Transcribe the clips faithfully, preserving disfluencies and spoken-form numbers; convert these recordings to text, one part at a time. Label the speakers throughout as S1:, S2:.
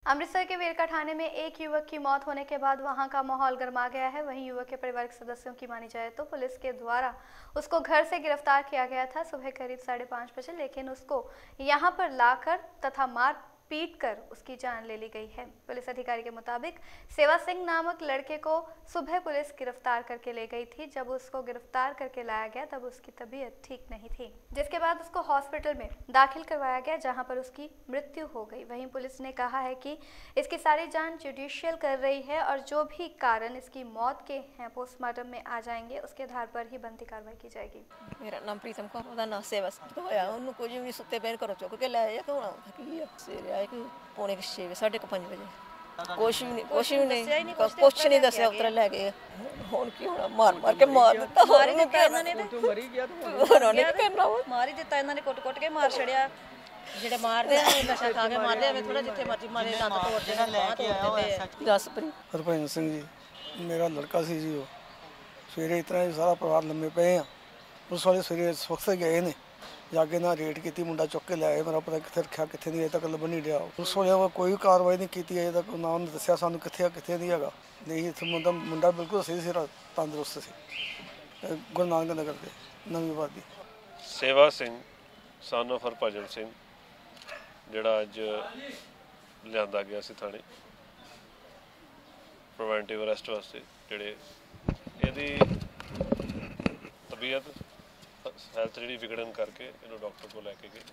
S1: अमृतसर के वेरका थाने में एक युवक की मौत होने के बाद वहां का माहौल गर्मा गया है। वहीं युवक के परिवार के सदस्यों की मानी जाए तो पुलिस के द्वारा उसको घर से गिरफ्तार किया गया था सुबह करीब साढ़े पाँच बजे, लेकिन उसको यहां पर लाकर तथा मार पीट कर उसकी जान ले ली गई है। पुलिस अधिकारी के मुताबिक सेवा सिंह नामक लड़के को सुबह पुलिस गिरफ्तार करके ले गई थी। जब उसको गिरफ्तार करके लाया गया तब उसकी तबीयत ठीक नहीं थी, जिसके बाद उसको हॉस्पिटल में दाखिल करवाया गया, जहां पर उसकी मृत्यु हो गई। वहीं पुलिस ने कहा है कि इसकी सारी जांच जुडिशियल कर रही है और जो भी कारण इसकी मौत के हैं पोस्टमार्टम में आ जाएंगे, उसके आधार पर ही बनती कार्रवाई की जाएगी।
S2: मेरा नाम प्रीतम कौर, ਉਹਦਾ ਨਾਂ ਸੇਵਾ ਸਿੰਘ ਹੋਇਆ। ਉਹਨੂੰ ਕੁਝ ਵੀ ਸੁੱਤੇ ਪੈਰ ਘਰੋਂ ਚੁੱਕ ਕੇ ਲੈ ਆਇਆ ਕਿ ਹੁਣ ਕੀ ਆ ਸਵੇਰੇ ਆਏ ਕਿ ਪੌਣੇ ਛੇ ਵਜੇ ਸਾਢੇ ਕੁ ਪੰਜ ਵਜੇ ਕੁਛ ਵੀ ਨਹੀਂ ਕੁਛ ਵੀ ਨਹੀਂ ਕੁਛ ਨਹੀਂ ਦੱਸਿਆ। ਉਤਰ ਲੈ ਗਏ ਹੁਣ ਕੀ ਹੋਣਾ, ਮਾਰ ਮਾਰ ਕੇ ਮਾਰ ਦਿੱਤਾ।
S3: ਮਾਰ ਹੀ ਦਿੱਤਾ ਇਹਨਾਂ ਨੇ ਤੇ
S2: ਮਰੀ ਗਿਆ ਤੇ ਉਹਨਾਂ ਨੇ ਕਰਨਾ
S3: ਮਾਰ ਹੀ ਦਿੱਤਾ ਇਹਨਾਂ ਨੇ, ਕੁੱਟ ਕੁੱਟ ਕੇ ਮਾਰ ਛੜਿਆ। ਜਿਹੜੇ ਮਾਰਦੇ ਆ ਨਸ਼ਾ ਖਾ ਕੇ ਮਾਰਦੇ ਐਵੇਂ ਥੋੜਾ, ਜਿੱਥੇ ਮਰਜ਼ੀ ਮਾਰੇ ਦੰਦ ਤੋੜ ਦੇਣਾ, ਬਾਹ ਤੋੜ ਦਿੰਦੇ ਆ।
S2: ਜਸਪ੍ਰੀਤ
S4: ਹਰਭਜਨ ਸਿੰਘ ਜੀ ਮੇਰਾ ਲੜਕਾ ਸੀ ਜੀ। ਉਹ ਸਵੇਰੇ ਇਸ ਤਰ੍ਹਾਂ ਸਾਰਾ ਪਰਿਵਾਰ ਲੰਮੇ ਪਏ ਆ, ਪੁਲਿਸ ਵਾਲੇ ਸਵੇਰੇ ਸਵਖਤ ਗਏ ਨੇ, ਜਾ ਕੇ ਨਾ ਰੇਡ ਕੀਤੀ, ਮੁੰਡਾ ਚੁੱਕ ਕੇ ਲਿਆਏ। ਮੇਰਾ ਪਤਾ ਕਿੱਥੇ ਰੱਖਿਆ ਕਿੱਥੇ ਨਹੀਂ, ਅਜੇ ਤੱਕ ਲੱਭ ਨਹੀਂ ਰਿਹਾ। ਪੁਲਿਸ ਵਾਲਿਆਂ ਕੋਈ ਕਾਰਵਾਈ ਨਹੀਂ ਕੀਤੀ ਅਜੇ ਤੱਕ, ਨਾ ਉਹਨੇ ਦੱਸਿਆ ਸਾਨੂੰ ਕਿੱਥੇ ਆ ਕਿੱਥੇ ਨਹੀਂ ਹੈਗਾ। ਨਹੀਂ ਇੱਥੇ ਮੁੰਡਾ ਮੁੰਡਾ ਬਿਲਕੁਲ ਸਹੀ ਸੀ, ਤੰਦਰੁਸਤ ਸੀ। ਗੁਰੂ ਨਾਨਕ ਨਗਰ ਦੇ ਨਵੀਂ ਆਬਾਦੀ
S5: ਸੇਵਾ ਸਿੰਘ ਸਨ ਆਫ ਹਰਭਜਨ ਸਿੰਘ ਜਿਹੜਾ ਅੱਜ ਲਿਆਂਦਾ ਗਿਆ ਸੀ ਥਾਣੇ ਪ੍ਰੀਵੈਂਟਿਵ ਅਰੈਸਟ ਵਾਸਤੇ। ਜਿਹੜੇ ਇਹਦੀ ਤਬੀਅਤ ਹੈਲਥ ਜਿਹੜੀ ਵਿਗੜਨ ਕਰਕੇ ਇਹਨੂੰ ਡਾਕਟਰ ਕੋਲ ਲੈ ਕੇ ਗਏ,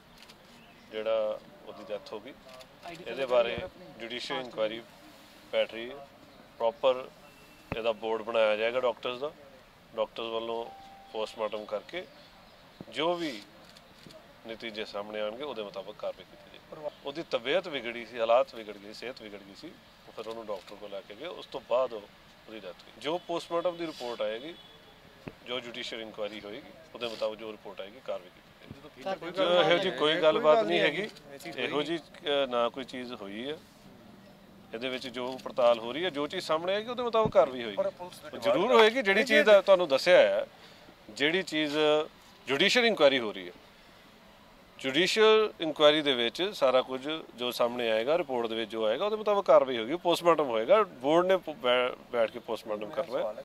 S5: ਜਿਹੜਾ ਉਹਦੀ ਡੈਥ ਹੋ ਗਈ। ਇਹਦੇ ਬਾਰੇ ਜੁਡੀਸ਼ੀਅਲ ਇਨਕੁਆਇਰੀ ਬੈਠ ਰਹੀ ਹੈ। ਪ੍ਰੋਪਰ ਇਹਦਾ ਬੋਰਡ ਬਣਾਇਆ ਜਾਏਗਾ ਡਾਕਟਰਸ ਦਾ। ਡਾਕਟਰਸ ਵੱਲੋਂ ਪੋਸਟਮਾਰਟਮ ਕਰਕੇ ਜੋ ਵੀ ਨਤੀਜੇ ਸਾਹਮਣੇ ਆਉਣਗੇ ਉਹਦੇ ਮੁਤਾਬਕ ਕਾਰਵਾਈ ਕੀਤੀ ਜਾਏਗੀ। ਉਹਦੀ ਤਬੀਅਤ ਵਿਗੜੀ ਸੀ, ਹਾਲਾਤ ਵਿਗੜ ਗਈ, ਸਿਹਤ ਵਿਗੜ ਗਈ ਸੀ, ਫਿਰ ਉਹਨੂੰ ਡਾਕਟਰ ਕੋਲ ਲੈ ਕੇ ਗਏ। ਉਸ ਤੋਂ ਬਾਅਦ ਉਹਦੀ ਡੈਥ ਹੋਈ। ਜੋ ਪੋਸਟਮਾਰਟਮ ਦੀ ਰਿਪੋਰਟ ਆਏਗੀ, ਜੋ ਜੁਡੀਸ਼ੀਅਲ ਇਨਕੁਆਇਰੀ ਹੋਏਗੀ, ਉਹਦੇ ਮੁਤਾਬਕ ਜੋ ਰਿਪੋਰਟ ਆਏਗੀ ਕਾਰਵਾਈ ਕੀਤੀ ਜਾਏਗੀ। ਜੋ ਇਹੋ ਜਿਹੀ ਕੋਈ ਗੱਲਬਾਤ ਨਹੀਂ ਹੈਗੀ, ਇਹੋ ਜਿਹੀ ਨਾ ਕੋਈ ਚੀਜ਼ ਹੋਈ ਹੈ। ਇਹਦੇ ਵਿੱਚ ਜੋ ਪੜਤਾਲ ਹੋ ਰਹੀ ਹੈ, ਜੋ ਚੀਜ਼ ਸਾਹਮਣੇ ਆਏਗੀ ਉਹਦੇ ਮੁਤਾਬਕ ਕਾਰਵਾਈ ਹੋਏਗੀ। ਜ਼ਰੂਰ ਹੋਏਗੀ ਜਿਹੜੀ ਚੀਜ਼ ਤੁਹਾਨੂੰ ਦੱਸਿਆ ਹੈ, ਜਿਹੜੀ ਚੀਜ਼ ਜੁਡੀਸ਼ੀਅਲ ਇਨਕੁਆਇਰੀ ਹੋ ਰਹੀ ਹੈ। ਜੁਡੀਸ਼ੀਅਲ ਇਨਕੁਆਇਰੀ ਦੇ ਵਿੱਚ ਸਾਰਾ ਕੁਝ ਜੋ ਸਾਹਮਣੇ ਆਏਗਾ, ਰਿਪੋਰਟ ਦੇ ਵਿੱਚ ਜੋ ਆਏਗਾ ਉਹਦੇ ਮੁਤਾਬਕ ਕਾਰਵਾਈ ਹੋਏਗੀ। ਪੋਸਟਮਾਰਟਮ ਹੋਏਗਾ, ਬੋਰਡ ਨੇ ਬੈਠ ਕੇ ਪੋਸਟਮਾਰਟਮ ਕਰਨਾ ਹੈ।